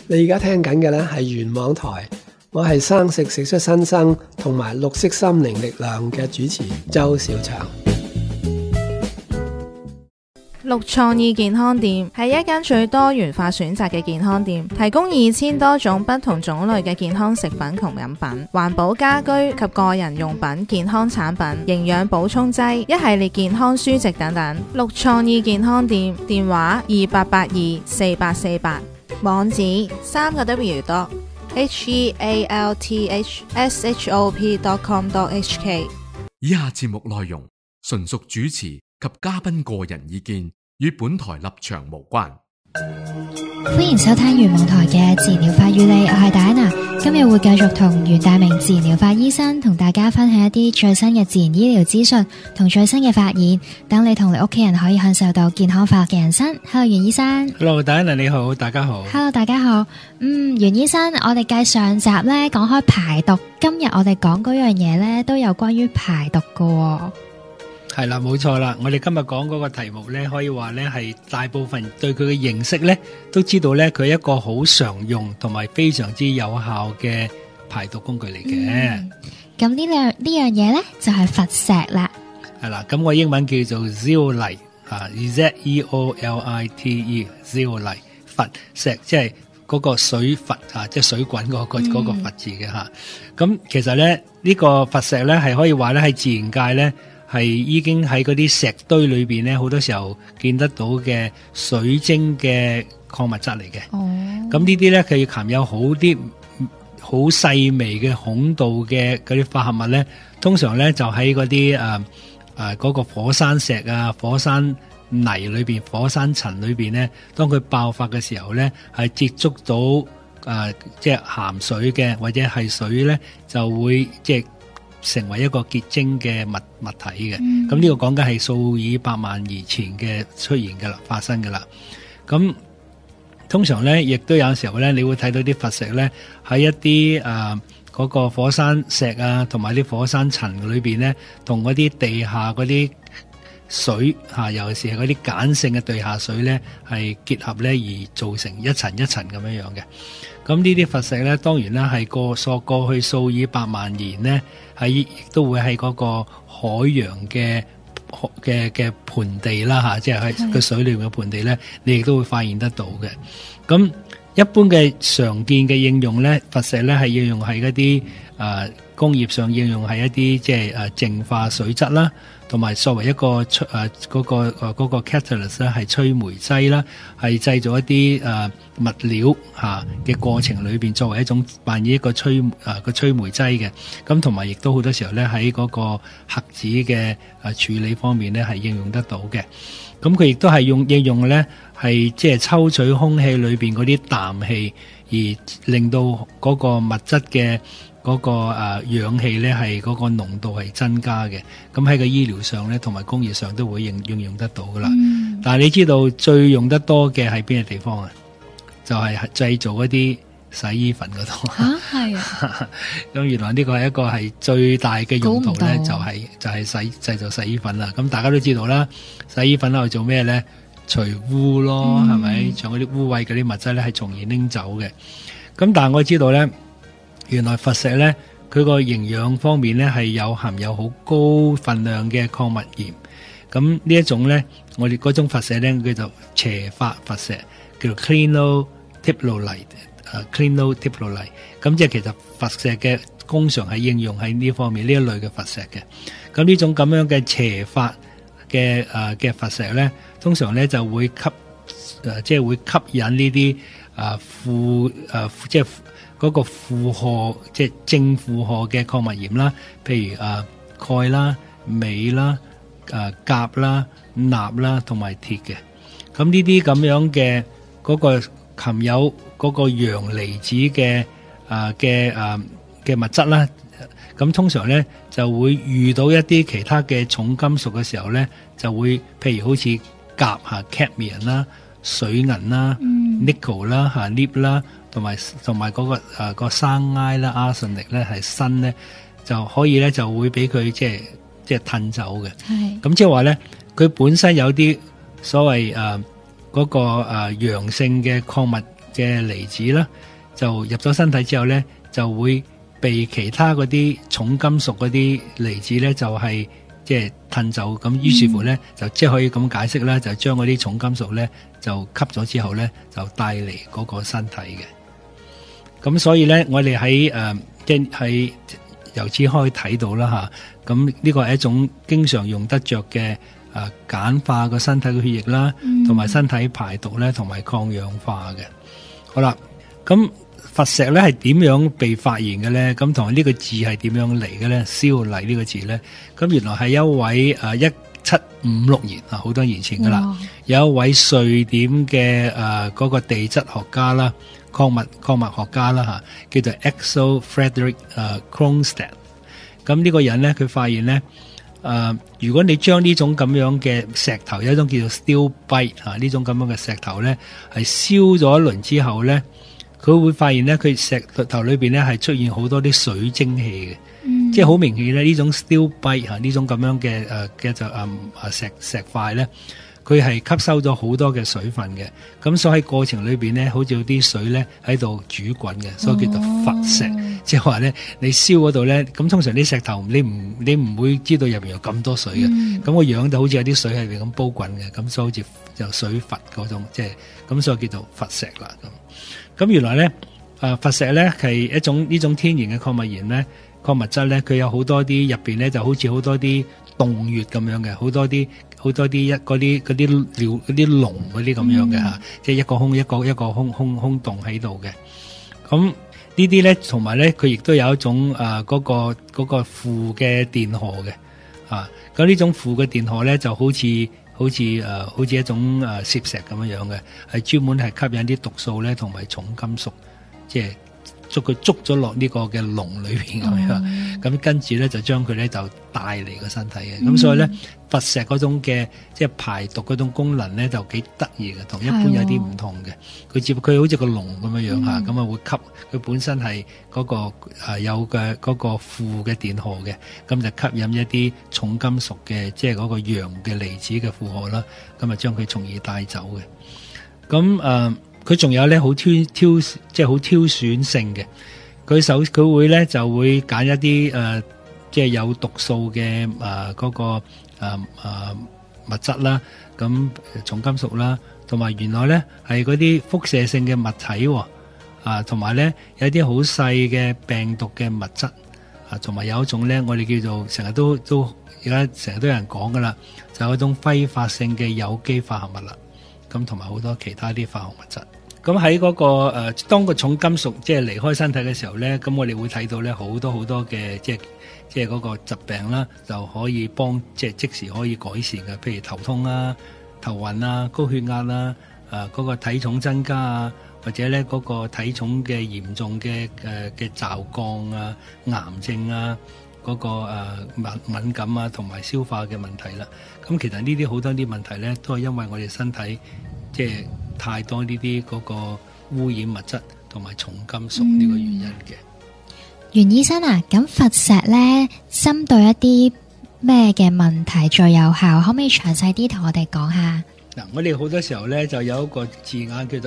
你而家聽緊嘅呢係原網台，我係生食食出新生同埋綠色心靈力量嘅主持周小祥。 綠創意健康店係一間最多元化選擇嘅健康店，提供2000多種不同種類嘅健康食品同飲品、環保家居及個人用品、健康產品、營養補充劑、一系列健康書籍等等。綠創意健康店電話28824848，網址3個W.healthshop.com.hk。 以下節目內容純屬主持及嘉賓個人意見，與本台立場無關。 歡迎收聽原網台嘅自然療法與你，我係戴安娜。今日會繼續同袁大明自然療法醫生同大家分享一啲最新嘅自然醫療資訊同最新嘅發現，等你同你屋企人可以享受到健康快樂嘅人生。Hello， 袁醫生。 Hello， 戴安娜你好，大家好。 Hello， 大家好。袁醫生，我哋繼上集呢講開排毒，今日我哋講嗰樣嘢呢都有關於排毒㗎喎。 係啦，冇錯啦。我哋今日講嗰個題目呢，可以話呢係大部分對佢嘅認識呢，都知道呢佢係一個好常用同埋非常之有效嘅排毒工具嚟嘅。 咁呢樣嘢呢，就係佛石啦。 係啦，咁我英文叫做 zeolite 啊 ，Z-E-O-L-I-T-E zeolite 佛石，即係嗰個水佛啊，即係水滾嗰個佛字嘅吓。咁其實呢，呢個佛石呢，係可以話呢喺自然界呢，係已經喺嗰啲石堆裏邊咧，好多時候見得到嘅水晶嘅礦物質嚟嘅。咁呢啲咧，佢含有好啲好細微嘅孔道嘅嗰啲化合物咧，通常咧就喺嗰啲嗰個火山石啊、火山泥裏邊、火山塵裏邊咧，當佢爆發嘅時候咧，係接觸到即係鹹水嘅或者係水咧，就會即係成為一個結晶嘅物體嘅。咁呢個講緊係數以百萬年前嘅出現嘅啦，發生嘅啦。咁通常咧，亦都有時候咧，你會睇到啲佛石咧喺一啲嗰個火山石啊，同埋啲火山塵裏邊咧，同嗰啲地下嗰啲水尤其是係嗰啲鹼性嘅地下水咧，係結合咧而造成一層一層咁樣樣嘅。咁呢啲佛石咧，當然啦係過去數以百萬年咧，亦都會喺嗰個海洋嘅盆地啦吓，即係喺個水裏面嘅盆地咧，你亦都會發現得到嘅。咁一般嘅常見嘅應用咧，佛石咧係應用喺一啲工業上應用係一啲即係淨化水質啦，同埋作為一個嗰個 catalyst 咧係催酶劑啦，係製造一啲物料嘅過程裏邊作為一種扮演一個催酶劑嘅。咁同埋亦都好多時候咧喺嗰個核子嘅處理方面咧係應用得到嘅。咁佢亦都係應用咧係即係抽取空氣裏邊嗰啲氮氣，而令到嗰個物質嘅嗰個氧氣咧係嗰個濃度係增加嘅。咁喺個醫療上咧同埋工業上都會應用得到噶啦。但係你知道最用得多嘅係邊個地方啊？就係製造一啲洗衣粉嗰度。係啊。咁原來呢個係一個係最大嘅用途咧，就係製造洗衣粉啦。咁大家都知道啦，洗衣粉攞嚟做咩咧？除污咯，係咪？將嗰啲污穢嗰啲物質咧係從而拎走嘅。咁但係我知道咧，原來佛石咧，佢個營養方面咧係含有好高分量嘅礦物鹽。咁呢一種咧，我哋嗰種佛石咧叫做斜發佛石，叫做 clinolipolite。clinolipolite。咁即係其實佛石嘅通常係應用喺呢方面呢一類嘅佛石嘅。咁呢種咁樣嘅斜發嘅佛石咧，通常咧就會即係會吸引呢啲即係嗰個負荷，即係正負荷嘅礦物鹽啦，譬如鈣啦、鎂啦、鉀啦、鈉啦同埋鐵嘅。咁呢啲咁樣嘅嗰個含有嗰個陽離子嘅物質啦，咁通常咧就會遇到一啲其他嘅重金屬嘅時候咧，就會譬如好似鉀cadmium 啦、水銀啦、nickel 啦、lead 啦，同埋嗰個生埃啦、arsenic 咧係砷咧，就可以咧就會俾佢即係褪走嘅。咁即係話咧，佢本身有啲所謂嗰個陽性嘅礦物嘅離子啦，就入咗身體之後咧，就會被其他嗰啲重金屬嗰啲離子咧，就係即係褪走。咁於是乎咧，就即係可以咁解釋啦，就將嗰啲重金屬咧就吸咗之後咧，就帶嚟嗰個身體嘅。咁所以咧，我哋喺即係喺由此可以睇到啦嚇。咁呢個係一種經常用得着嘅簡化個身體嘅血液啦，同埋身體排毒咧，同埋抗氧化嘅。好啦，咁佛石咧係點樣被發現嘅咧？咁同埋呢個字係點樣嚟嘅咧？燒麗呢個字咧，咁原來係一位1756年啊，好多年前噶啦，有一位瑞典嘅嗰個地質學家啦。礦物學家啦嚇，叫做 Axel Fredrik Kronstad。咁呢個人咧，佢發現咧，如果你將呢種咁樣嘅石頭，有一種叫做 stilbite 呢種咁樣嘅石頭咧，係燒咗一輪之後咧，佢會發現咧，佢石頭裏邊咧係出現好多啲水蒸氣嘅，即係好明顯咧，呢種 stilbite 呢種咁樣嘅就石塊咧。佢係吸收咗好多嘅水分嘅，咁所以喺過程裏邊咧，好似有啲水咧喺度煮滾嘅，所以叫做佛石。即係話咧，你燒嗰度咧，咁通常啲石頭你唔會知道入邊有咁多水嘅，咁個樣就好似有啲水係咁煲滾嘅，咁所以好似就水佛嗰種，即係咁所以叫做佛石啦。咁原來咧，佛石咧係一種呢種天然嘅礦物鹽咧，礦物質咧，佢有好多啲入邊咧，就好似好多啲洞穴咁樣嘅，好多啲嗰啲龍嗰啲咁樣嘅嚇，即係一個空洞喺度嘅。咁呢啲咧，同埋咧，佢亦都有一種嗰個負嘅電荷嘅嚇。咁呢種負嘅電荷咧，就好似一種攝石咁樣嘅，係專門係吸引啲毒素咧，同埋重金屬，即係佢捉咗落呢個嘅籠裏邊咁樣，咁跟住咧就將佢咧就帶嚟個身體嘅。咁所以咧，佛石嗰種嘅即係排毒嗰種功能咧就幾得意嘅，同一般有啲唔同嘅。佢好似個籠咁樣樣嚇，咁啊會吸佢本身係嗰個有嘅嗰個負嘅電荷嘅，咁就吸引一啲重金屬嘅即係嗰個陽嘅離子嘅負荷啦，咁啊將佢從而帶走嘅。咁佢仲有咧好即係好挑選性嘅。佢會咧就會揀一啲即係有毒素嘅嗰個物質啦，咁重金屬啦，同埋原來咧係嗰啲輻射性嘅物體，同埋咧有啲好細嘅病毒嘅物質，同埋有一種咧我哋叫做成日都而家成日都有人講噶啦，就係嗰種揮發性嘅有機化合物啦。咁同埋好多其他啲化學物質，咁喺嗰個當個重金屬即係離開身體嘅時候咧，咁我哋會睇到咧好多嘅即係嗰個疾病啦，就可以即時可以改善嘅，譬如頭痛啊、頭暈啊、高血壓啊、嗰個體重增加啊，或者咧嗰個體重嘅嚴重嘅驟降啊、癌症啊。嗰個敏感啊，同埋消化嘅問題啦。咁其實呢啲好多啲問題咧，都係因為我哋身體即係太多呢啲嗰個污染物質同埋重金屬呢個原因嘅。 袁醫生啊，咁佛石咧針對一啲咩嘅問題最有效？可唔可以詳細啲同我哋講下？ 嗱，我哋好多時候咧就有一個字眼叫做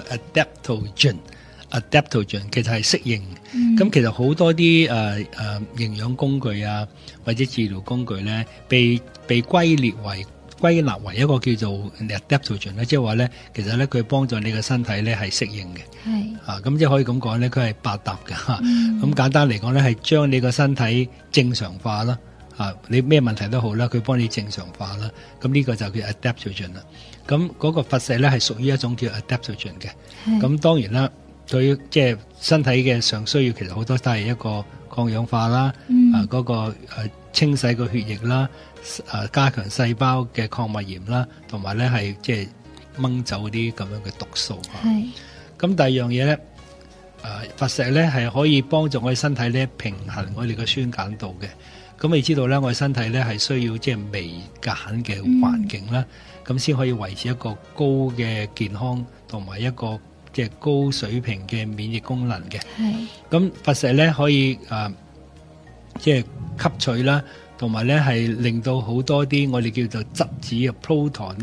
adaptogen 其實係適應。咁其實好多啲營養工具啊，或者治療工具咧，被歸納為一個叫做 adaptogen 咧，即係話咧，其實咧佢幫助你嘅身體咧係適應嘅。係咁即係可以咁講咧，佢係百搭嘅嚇。咁簡單嚟講咧，係將你個身體正常化啦。你咩問題都好啦，佢幫你正常化啦。咁呢個就叫 adaptogen 啦。咁嗰個佛石咧係屬於一種叫 adaptogen 嘅。咁當然啦。對，即係身體嘅上需要，其實好多都係一個抗氧化啦，嗰個清洗個血液啦，加強細胞嘅礦物鹽啦，同埋咧係即係掹走啲咁樣嘅毒素。咁第二樣嘢咧，佛石咧係可以幫助我哋身體咧平衡我哋嘅酸鹼度嘅。咁你知道咧，我哋身體咧係需要即係微鹼嘅環境啦，咁先可以維持一個高嘅健康同埋一個即係高水平嘅免疫功能嘅。咁佛石咧可以即係吸取啦，同埋咧係令到好多啲我哋叫做質子嘅 proton 咧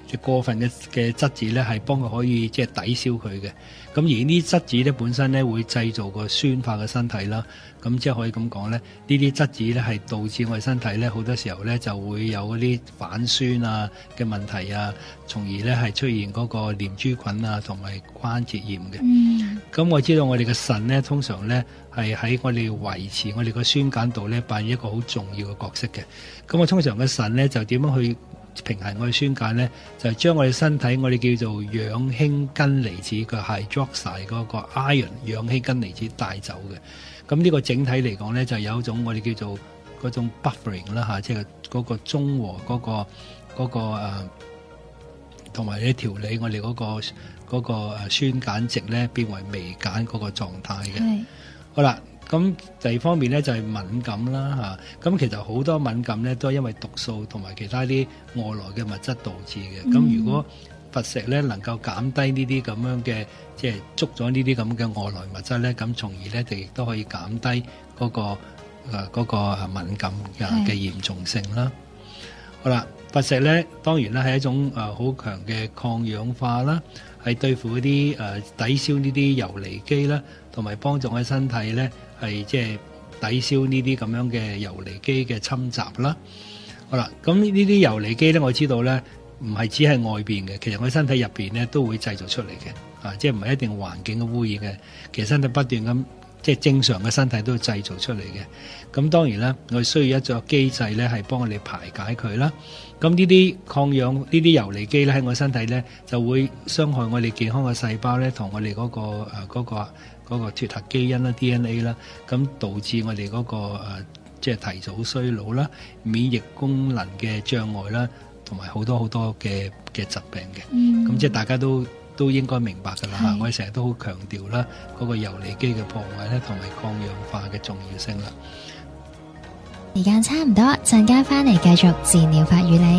即係過分嘅質子咧，係幫佢可以即係抵消佢嘅。咁而呢啲質子咧本身咧會製造個酸化嘅身體啦。咁即係可以咁講咧，呢啲質子咧係導致我哋身體咧好多時候咧就會有嗰啲反酸啊嘅問題啊，從而咧係出現嗰個念珠菌啊同埋關節炎嘅。咁我知道我哋嘅腎咧通常咧係喺我哋維持我哋個酸鹼度咧扮演一個好重要嘅角色嘅。咁我通常嘅腎咧就點樣去平衡我哋酸鹼咧？就係將我哋身體我哋叫做氧氫根離子嘅 hydroxide 嗰個 ion 氧氫根離子帶走嘅。咁呢個整體嚟講咧，就有一種我哋叫做嗰種 buffering 啦嚇，即係嗰個中和嗰個同埋咧調理我哋嗰個酸鹼值咧變為微鹼嗰個狀態嘅。好啦，咁第二方面咧就係敏感啦嚇。咁其實好多敏感咧都係因為毒素同埋其他啲外來嘅物質導致嘅。咁如果佛石咧能夠減低呢啲咁樣嘅，即係捉咗呢啲咁嘅外來物質咧，咁從而咧就亦都可以減低嗰個敏感嘅嚴重性啦。好啦，佛石咧當然啦係一種好強嘅抗氧化啦，係對付嗰啲抵消呢啲游離基啦，同埋幫助我哋身體咧係即係抵消呢啲咁樣嘅游離基嘅侵襲啦。好啦，咁呢啲游離基咧，我知道咧。唔係只係外邊嘅，其實我身體入邊咧都會製造出嚟嘅，即係唔係一定環境嘅污染嘅。其實身體不斷咁，即係正常嘅身體都會製造出嚟嘅。咁當然啦，我哋需要一個機制咧，係幫我哋排解佢啦。咁呢啲抗氧呢啲游離基咧喺我身體咧就會傷害我哋健康嘅細胞咧，同我哋嗰個脫核基因啦 DNA 啦，咁導致我哋嗰個即係提早衰老啦、免疫功能嘅障礙啦。同埋好多嘅疾病嘅，咁即係大家都應該明白㗎啦嚇。我哋成日都好強調啦，嗰個游離基嘅破壞咧，同埋抗氧化嘅重要性啦。 時間差唔多，陣間翻嚟繼續自然療法與你。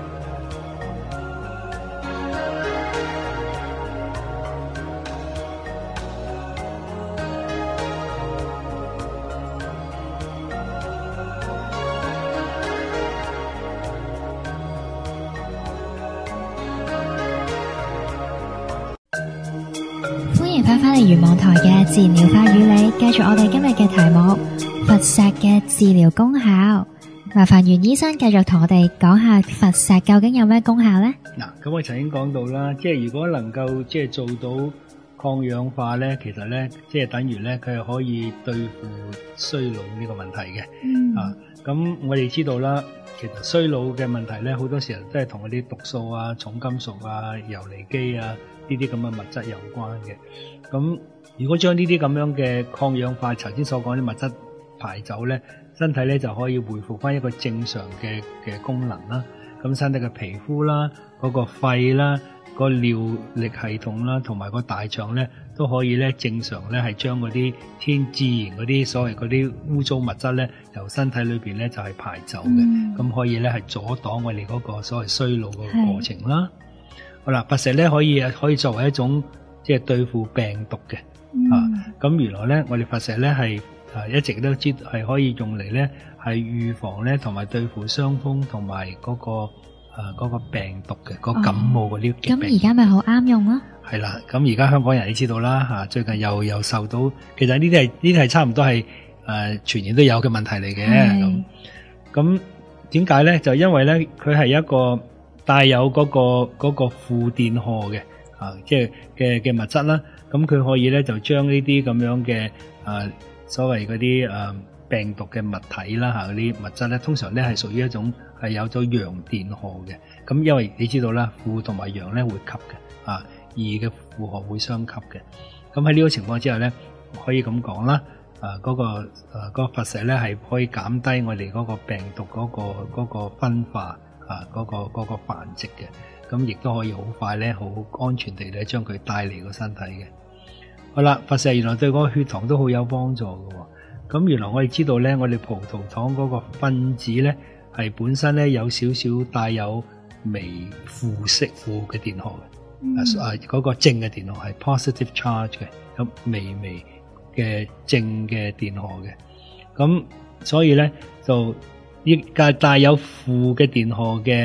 翻嚟圓網台嘅自然療法與你，繼續我哋今日嘅題目佛石嘅治療功效。麻煩袁醫生繼續同我哋講下佛石究竟有咩功效呢？ 嗱，咁我曾經講到啦，即係如果能夠即係做到抗氧化咧，其實咧即係等於咧佢係可以對付衰老呢個問題嘅。咁我哋知道啦，其實衰老嘅問題咧好多時候都係同嗰啲毒素啊、重金屬啊、游離基啊呢啲咁嘅物質有關嘅。咁如果將呢啲咁樣嘅抗氧化頭先所講啲物質排走咧，身體咧就可以恢復翻一個正常嘅功能啦。咁身體嘅皮膚啦、嗰個肺啦、個尿液系統啦，同埋個大腸咧都可以咧正常咧係將嗰啲自然嗰啲所謂嗰啲污糟物質咧由身體裏邊咧就係排走嘅。咁可以咧係阻擋我哋嗰個所謂衰老嘅過程啦。好啦，佛石咧可以作為一種即係對付病毒嘅。咁原來咧我哋佛石咧係一直都知係可以用嚟咧係預防咧同埋對付傷風同埋嗰個病毒嘅嗰感冒嗰啲疾病。 咁而家咪好啱用咯。 係啦，咁而家香港人你知道啦，最近又受到，其實呢啲係差唔多係全年都有嘅問題嚟嘅。咁點解咧？就因為咧佢係一個帶有嗰個負電荷嘅即係嘅物質啦。咁佢可以咧就將呢啲咁樣嘅所謂嗰啲病毒嘅物體啦嗰啲物質咧，通常咧係屬於一種係有咗陽電荷嘅。咁因為你知道啦，負同埋陽咧會吸嘅二嘅負荷會相吸嘅。咁喺呢個情況之下咧，可以咁講啦，嗰個佛石咧係可以減低我哋嗰個病毒嗰個分化嗰個繁殖嘅。咁亦都可以好快咧，好安全地咧將佢帶嚟個身體嘅。好啦，佛石原來對嗰個血糖都好有幫助嘅。咁原來我哋知道咧，我哋葡萄糖嗰個分子咧係本身咧有少少帶有微負嘅電荷嘅。嗰個正嘅電荷係 positive charge 嘅，咁微嘅正嘅電荷嘅。咁所以咧就依帶有負嘅電荷嘅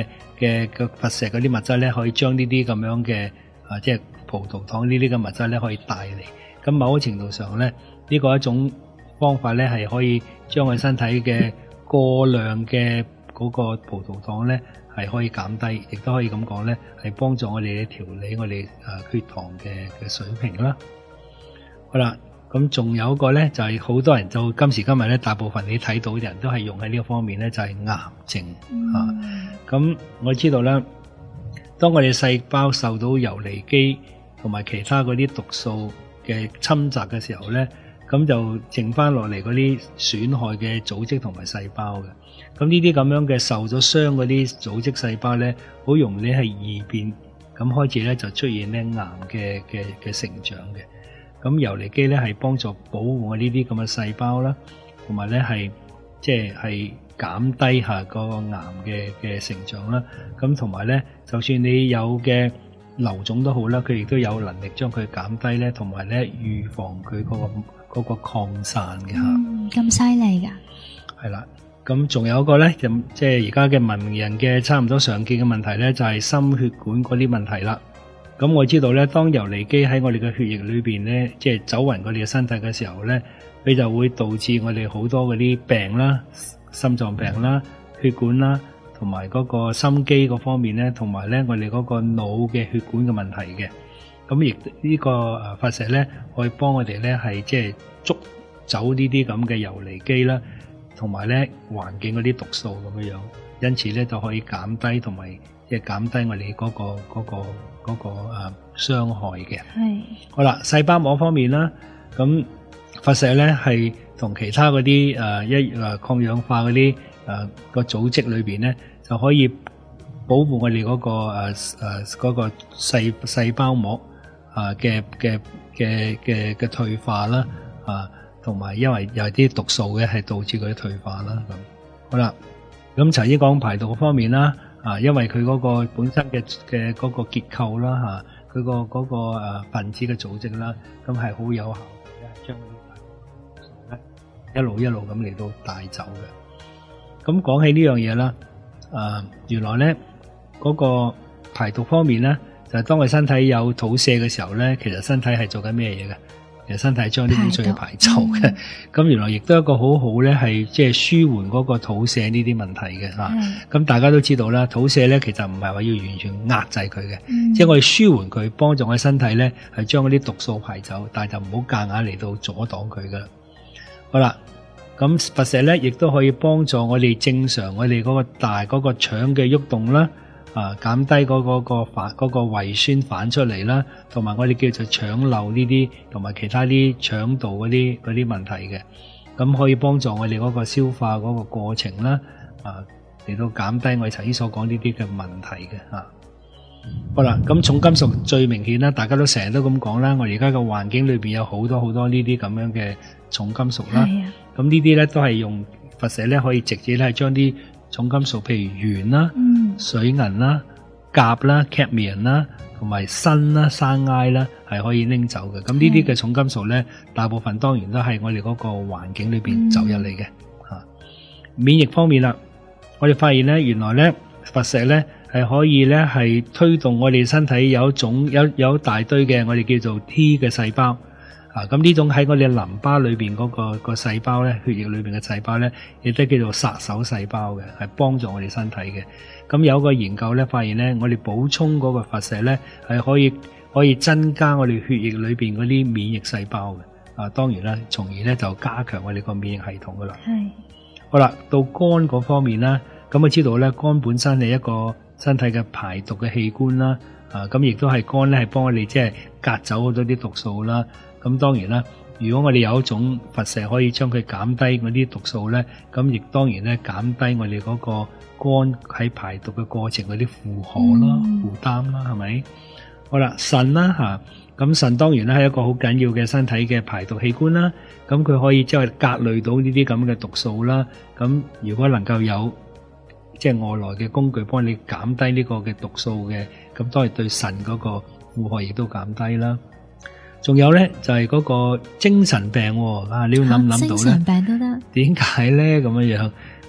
佛石嗰啲物質咧，可以將呢啲咁樣嘅即係葡萄糖呢啲嘅物質咧，可以帶嚟。咁某個程度上咧，呢個一種方法咧，係可以將佢身體嘅過量嘅嗰個葡萄糖咧，係可以減低，亦都可以咁講咧，係幫助我哋調理我哋血糖嘅水平啦。好啦，咁仲有一個咧，就係好多人就今時今日咧，大部分你睇到嘅人都係用喺呢個方面咧，就係癌症咁我知道啦，當我哋細胞受到游離基同埋其他嗰啲毒素嘅侵襲嘅時候咧，咁就剩翻落嚟嗰啲損害嘅組織同埋細胞嘅。咁呢啲咁樣嘅受咗傷嗰啲組織細胞咧，好容易係異變，咁開始咧就出現咧癌嘅成長嘅。咁游離基咧係幫助保護我呢啲咁嘅細胞啦，同埋咧係即係減低下個癌嘅成長啦。咁同埋咧，就算你有嘅瘤腫都好啦，佢亦都有能力將佢減低咧，同埋咧預防佢嗰個擴散嘅嚇。 咁犀利㗎？ 係啦。咁仲有一個咧，就即係而家嘅文人嘅差唔多常見嘅問題咧，就係心血管嗰啲問題啦。咁我知道咧，當游離基喺我哋嘅血液裏邊咧，即係走勻我哋嘅身體嘅時候咧，佢就會導致我哋好多嗰啲病啦，心臟病啦、血管啦，同埋嗰個心肌嗰方面咧，同埋咧我哋嗰個腦嘅血管嘅問題嘅。咁亦呢個佛石咧，可以幫我哋咧係即係捉走呢啲咁嘅游離基啦。同埋咧環境嗰啲毒素咁樣，因此咧就可以減低同埋即係減低我哋嗰個傷害嘅。 係。 好啦，細胞膜方面啦，咁佛石咧係同其他嗰啲抗氧化嗰啲個組織裏邊咧，就可以保護我哋嗰個細胞膜嘅退化啦同埋因為有啲毒素嘅係導致佢退化啦咁。好啦，咁頭先講排毒方面啦，因為佢嗰個本身嘅嗰個結構啦佢嗰個分子嘅組織啦，咁係好有效嘅，將嗰啲毒素咧一路咁嚟到帶走嘅。咁講起呢樣嘢啦，原來咧嗰個排毒方面咧，就係當佢身體有肚瀉嘅時候咧，其實身體係做緊咩嘢嘅？其實身體將啲污水去排走嘅，咁原來亦都一個好好咧，係即係舒緩嗰個肚瀉呢啲問題嘅吓。咁大家都知道啦，肚瀉咧其實唔係話要完全壓制佢嘅，即係我哋舒緩佢，幫助我身體咧係將嗰啲毒素排走，但係就唔好夾硬嚟到阻擋佢噶。好啦，咁佛石咧亦都可以幫助我哋正常我哋嗰個大嗰個腸嘅喐動啦。減低嗰個胃酸反出嚟啦，同埋我哋叫做腸漏呢啲，同埋其他啲腸道嗰啲問題嘅，咁可以幫助我哋嗰個消化嗰個過程啦，嚟到減低我哋頭先所講呢啲嘅問題嘅。好啦，咁重金屬最明顯啦，大家都成日都咁講啦，我哋而家嘅環境裏邊有好多呢啲咁樣嘅重金屬啦，咁呢啲咧都係用佛石咧可以直接咧將啲重金屬，譬如鉛啦、水銀啦、鉀啦、cadmium啦，同埋砷啦、生埃啦，係可以拎走嘅。咁呢啲嘅重金屬咧，大部分當然都係我哋嗰個環境裏邊走入嚟嘅。免疫方面啦，我哋發現咧，原來咧佛石咧係可以咧係推動我哋身體有一大堆嘅我哋叫做 T 嘅細胞。咁呢種喺我哋淋巴裏邊嗰個細胞咧，血液裏邊嘅細胞咧，亦都叫做殺手細胞嘅，係幫助我哋身體嘅。咁有個研究咧，發現咧，我哋補充嗰個佛石咧，係可以增加我哋血液裏邊嗰啲免疫細胞嘅。當然啦，從而咧就加強我哋個免疫系統噶啦。係。好啦，到肝嗰方面啦，咁我知道咧，肝本身係一個身體嘅排毒嘅器官啦。咁亦都係肝咧係幫我哋即係隔走好多啲毒素啦。咁當然啦，如果我哋有一種佛石可以將佢減低嗰啲毒素咧，咁亦當然咧減低我哋嗰個肝喺排毒嘅過程嗰啲負荷啦、負擔啦，係咪？好啦，腎啦咁腎當然咧係一個好緊要嘅身體嘅排毒器官啦。咁佢可以即係隔離到呢啲咁嘅毒素啦。咁如果能夠有即係外來嘅工具幫你減低呢個嘅毒素嘅，咁當然對腎嗰個負荷亦都減低啦。仲有咧就係嗰個精神病你要諗到咧， 精神病都得， 點解咧咁樣？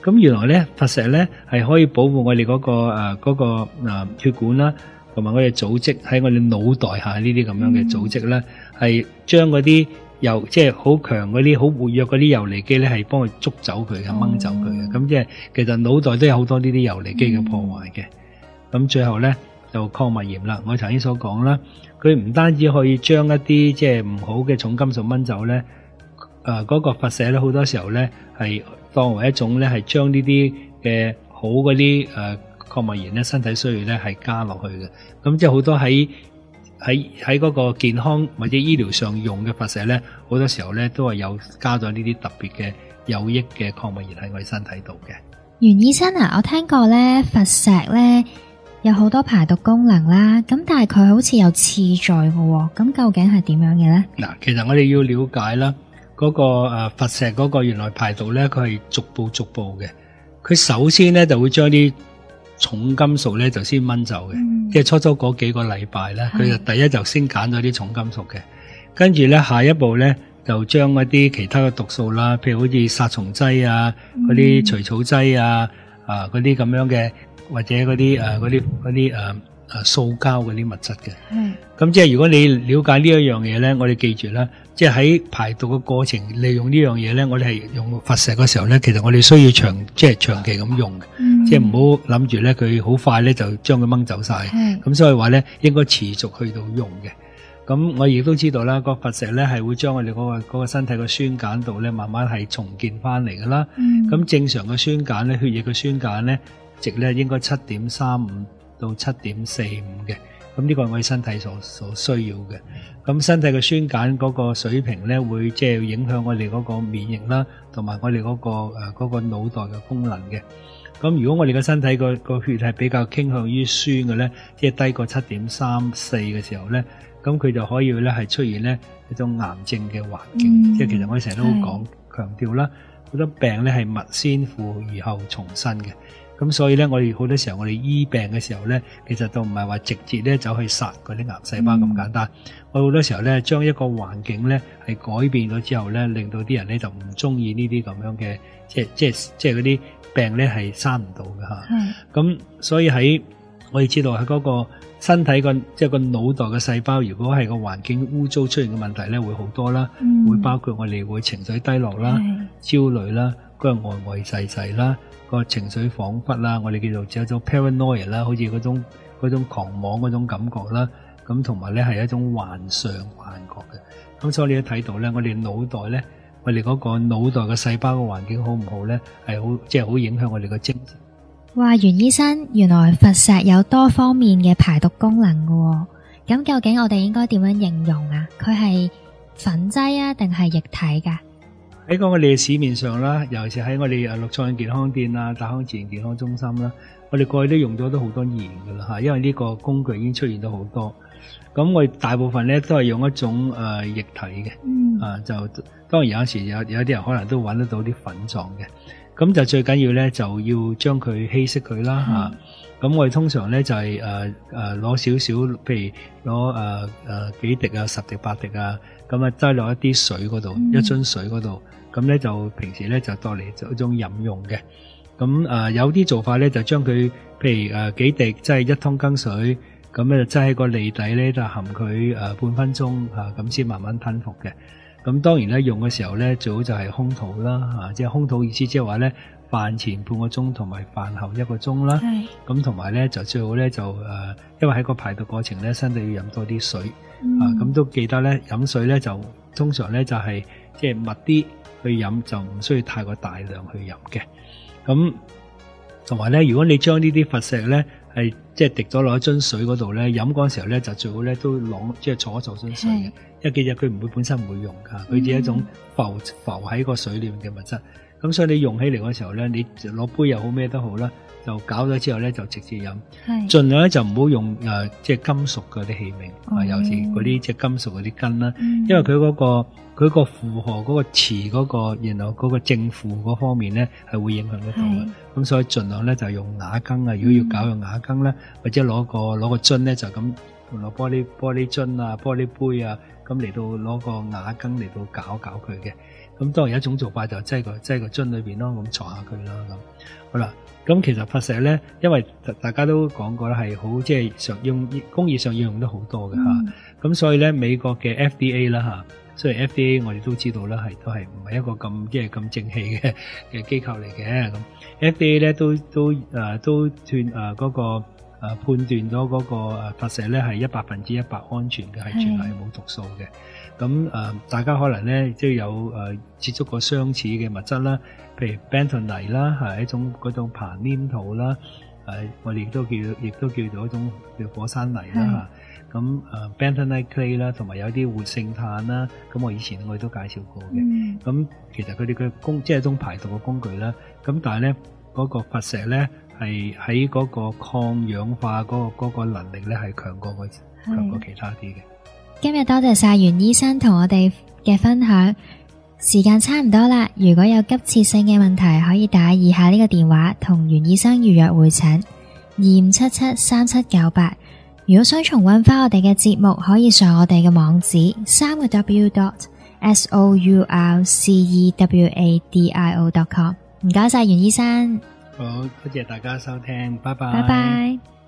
咁原來咧佛石咧係可以保護我哋嗰個血管啦，同埋我哋組織喺我哋腦袋下呢啲咁樣嘅組織咧，係將嗰啲即係好強嗰啲好活躍嗰啲游離基咧，係幫佢捉走佢嘅，掹走佢嘅。咁即係其實腦袋都有好多呢啲游離基嘅破壞嘅。咁最後咧就礦物鹽啦，我頭先所講啦，佢唔單止可以將一啲即係唔好嘅重金屬掹走咧，嗰個佛石咧好多時候咧係當為一種咧係將呢啲嘅好嗰啲礦物鹽咧身體需要咧係加落去嘅。咁即係好多喺嗰個健康或者醫療上用嘅佛石咧，好多時候咧都係有加咗呢啲特別嘅有益嘅礦物鹽喺我哋身體度嘅。 袁醫生啊，我聽過咧佛石咧有好多排毒功能啦，咁但係佢好似有次序嘅，咁究竟係點樣嘅咧？ 嗱，其實我哋要了解啦，嗰個佛石嗰個原來排毒咧，佢係逐步嘅。佢首先咧就會將啲重金屬咧就先掹走嘅，即係初嗰幾個禮拜咧，佢就第一就先揀咗啲重金屬嘅，跟住咧下一步咧就將一啲其他嘅毒素啦，譬如好似殺蟲劑啊、嗰啲除草劑啊、嗰啲咁樣嘅，或者嗰啲塑膠嗰啲物質嘅。咁即係如果你了解呢一樣嘢咧，我哋記住啦，即係喺排毒嘅過程，利用呢樣嘢咧，我哋係用佛石嘅時候咧，其實我哋需要長期咁用嘅，即係唔好諗住咧佢好快咧就將佢掹走晒。咁所以話咧應該持續去到用嘅。咁我亦都知道啦，個佛石咧係會將我哋嗰個身體嘅酸鹼度咧慢慢係重建翻嚟噶啦。咁正常嘅酸鹼咧，血液嘅酸鹼咧值咧應該7.35到7.45嘅。咁呢個係我哋身體所需要嘅。咁身體嘅酸鹼嗰個水平咧，會即係影響我哋嗰個免疫啦，同埋我哋嗰個腦袋嘅功能嘅。咁如果我哋嘅身體個血係比較傾向於酸嘅咧，即係低過7.34嘅時候咧，咁佢就可以咧係出現咧一種癌症嘅環境。即係其實我哋成日都好強調啦，好多病咧係勿先苦而後重生嘅。咁所以咧，我哋好多時候我哋醫病嘅時候咧，其實都唔係話直接咧走去殺嗰啲癌細胞咁簡單。我好多時候咧，將一個環境咧係改變咗之後咧，令到啲人咧就唔中意呢啲咁樣嘅，即係嗰啲病咧係生唔到嘅吓。咁所以喺我哋知道喺嗰個身體即係個腦袋嘅細胞，如果係個環境污糟出現嘅問題咧，會好多啦，會包括我哋會情緒低落啦、焦慮啦、個呆滯滯啦。個情緒恍惚啦，我哋叫做 paranoia 啦，好似嗰種狂妄嗰種感覺啦，咁同埋咧係一種幻覺嘅。咁所以你都睇到咧，我哋腦袋咧，我哋嗰個腦袋嘅細胞嘅環境好唔好咧，係好即係好影響我哋嘅精神。 哇，袁醫生，原來佛石有多方面嘅排毒功能嘅，咁究竟我哋應該點樣形容啊？佢係粉劑啊，定係液體噶？ 喺我哋市面上啦，尤其是喺我哋綠創健康店啊、大康自然健康中心啦，我哋過去都用咗好多年噶啦吓，因為呢個工具已經出現咗好多。咁我哋大部分咧都係用一種液體嘅，就當然有時有啲人可能都揾得到啲粉狀嘅。咁就最緊要咧就要將佢稀釋佢啦吓。咁我哋通常咧就係攞少少，譬如攞幾滴啊、10滴、8滴啊，咁啊擠落一啲水嗰度，一樽水嗰度。咁咧就平時咧就當嚟做一種飲用嘅。咁有啲做法咧就將佢譬如幾滴即係1湯羹水，咁咧就擠喺個脷底咧就含佢半分鐘咁先慢慢吞服嘅。咁當然咧用嘅時候咧最好就係空肚啦，即係空肚意思即係話咧飯前半個鐘同埋飯後1個鐘啦。咁同埋咧就最好咧就因為喺個排毒過程咧身體要飲多啲水，咁都記得咧飲水咧就通常咧就係即係密啲去飲，就唔需要太過大量去飲嘅。咁同埋咧，如果你將呢啲佛石咧係即係滴咗落一樽水嗰度咧，飲嗰陣時候咧就最好咧都即係坐一坐樽水嘅，因為其實佢唔會本身唔會溶噶，佢只係一種浮喺個水裏面嘅物質。咁所以你用起嚟嗰時候咧，你攞杯又好咩都好啦，就搞咗之後咧就直接飲，盡量咧就唔好用即係金屬嗰啲器皿，尤其嗰啲即係金屬嗰啲羹啦，因為佢嗰個負荷嗰個磁嗰個，然後嗰個正負嗰方面咧係會影響得到嘅。咁所以盡量咧就用瓦羹啊，如果要搞用瓦羹咧，或者攞個樽咧就咁攞玻璃樽啊、玻璃杯啊，咁嚟到攞個瓦羹嚟到搞佢嘅。咁當然有一種做法就擠個樽裏邊咯，咁坐下佢啦咁。好啦，咁其實佛石咧，因為大家都講過啦，係好即係工業上應用都好多嘅嚇。咁所以咧，美國嘅 FDA 啦嚇，雖然 FDA 我哋都知道啦，都係唔係一個咁即係咁正氣嘅機構嚟嘅。咁 FDA 咧都斷嗰個判斷咗嗰個佛石咧係100%安全嘅，係全係冇毒素嘅。咁大家可能咧即係有接觸過相似嘅物質啦，譬如 bentonite 啦，係一種嗰種爬黏土啦，我哋亦都叫做一種叫火山泥啦嚇。咁bentonite clay 啦，同埋有啲活性炭啦，咁我以前我哋都介紹過嘅。咁其實佢哋嘅即係一種排毒嘅工具啦。咁但係咧嗰個佛石咧係喺嗰個抗氧化嗰個能力咧係強過其他啲嘅。 今日多謝晒袁醫生同我哋嘅分享，時間差唔多啦。如果有急切性嘅問題，可以打以下呢個電話同袁醫生預約會診25773798。如果想重溫翻我哋嘅節目，可以上我哋嘅網址3w.sourcewadio.com。唔該晒袁醫生， 好，多謝大家收聽，拜拜。 拜拜。